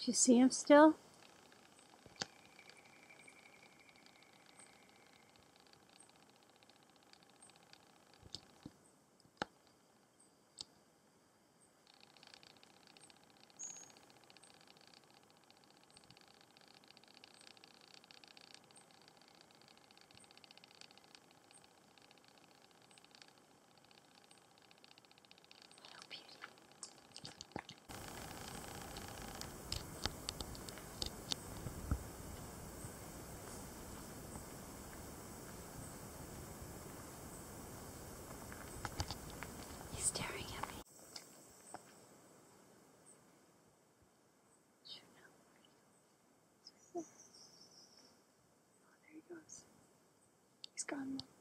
Do you see him still? He's staring at me. Oh, there he goes. He's gone.